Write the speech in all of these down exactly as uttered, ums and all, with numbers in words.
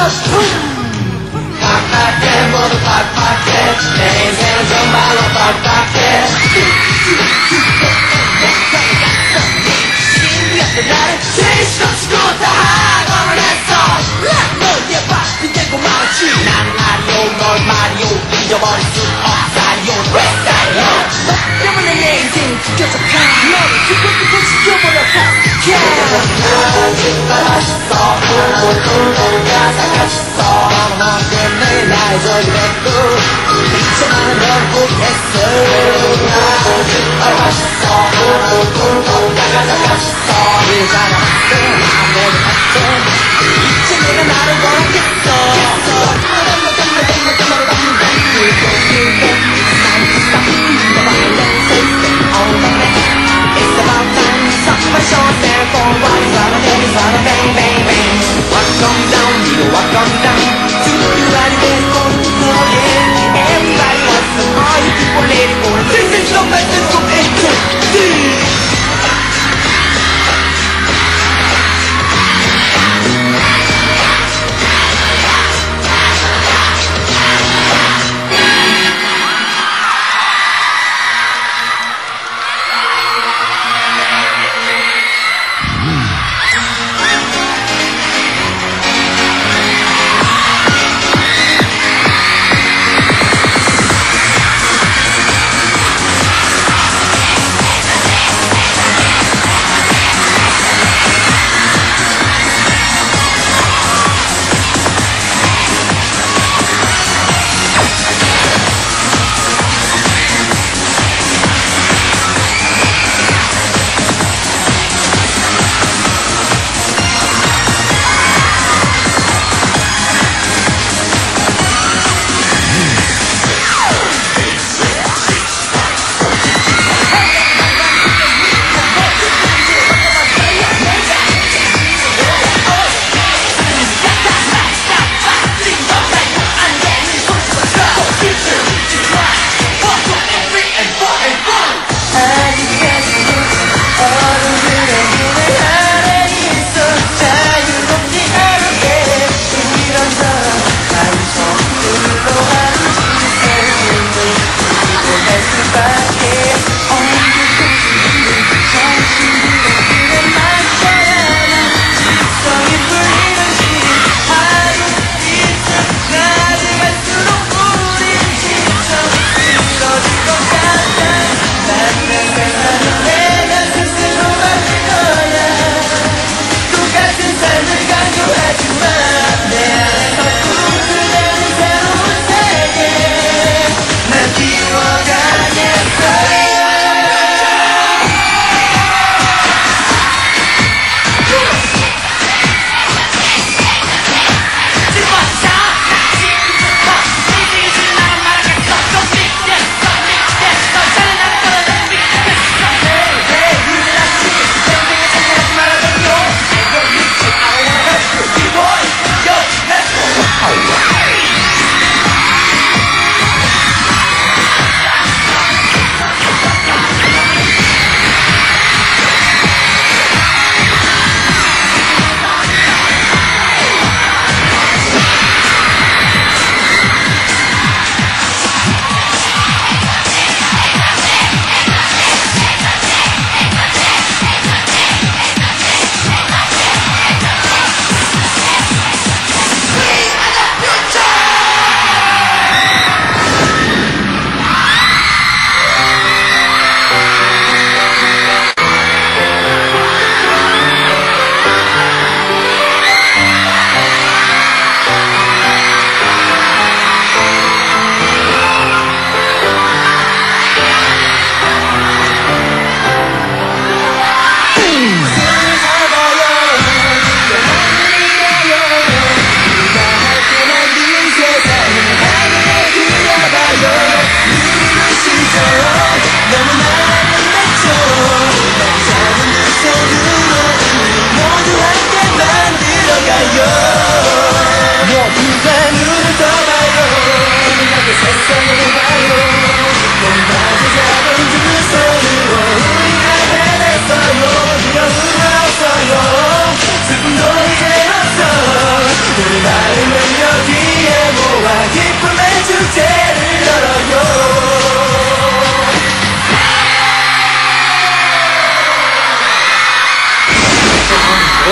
빡빡해 모두 빡빡해 내 인생은 정말로 빡빡해 신비했던 나를 제일 없이 다 하고는 했어 너의 바삐 되고 말았지 난 마리오 널 마리오 잊어버릴 수 없다요 왜 싸요 너 때문에 내 인생이 죽여서 가 너를 죽고 죽고 죽여버려 가 난 맛있어 가사 맛있어 너 때문에 날 저지했고 이제만은 널 보겠어 난 맛있어 가사 맛있어 일잖아 아무래도 없어 이제 내가 나를 원하겠어 It's about time something short there for what is out of there is out of bang bang bang Welcome down, you welcome down To the body that's going to go in Everybody wants some all you people let it go This is no message from A to Z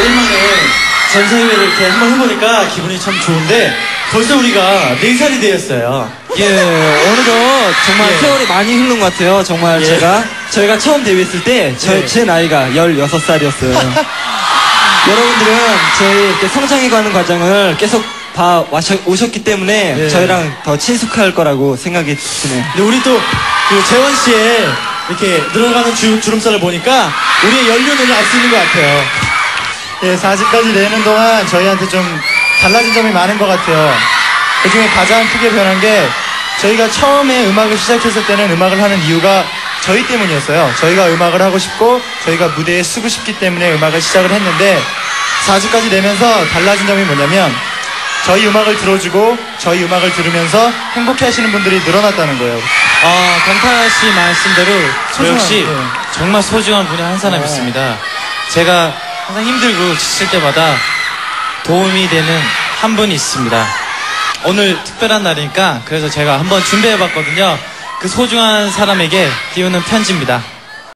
오랜만에 전사회를 이렇게 한번 해보니까 기분이 참 좋은데 벌써 우리가 네 살이 되었어요. 예, 어느덧 정말 예. 세월이 많이 흐른 것 같아요. 정말 예. 제가, 저희가 처음 데뷔했을 때, 저, 예. 제 나이가 열여섯 살이었어요. 여러분들은 저희 이렇게 성장해가는 과정을 계속 봐 와셔, 오셨기 때문에 예. 저희랑 더 친숙할 거라고 생각이 드네요. 근데 우리 또 그 재원 씨의 이렇게 늘어가는 주, 주름살을 보니까 우리의 연륜을 알 수 있는 것 같아요. 예, 사 집까지 내는 동안 저희한테 좀 달라진 점이 많은 것 같아요. 그 중에 가장 크게 변한 게 저희가 처음에 음악을 시작했을 때는 음악을 하는 이유가 저희 때문이었어요. 저희가 음악을 하고 싶고 저희가 무대에 쓰고 싶기 때문에 음악을 시작을 했는데 사 집까지 내면서 달라진 점이 뭐냐면 저희 음악을 들어주고 저희 음악을 들으면서 행복해 하시는 분들이 늘어났다는 거예요. 어, 강타 씨 말씀대로 저 소중한, 역시 네. 정말 소중한 분이 한 사람 어. 있습니다. 제가 항상 힘들고 지칠 때마다 도움이 되는 한 분이 있습니다. 오늘 특별한 날이니까 그래서 제가 한번 준비해봤거든요. 그 소중한 사람에게 띄우는 편지입니다.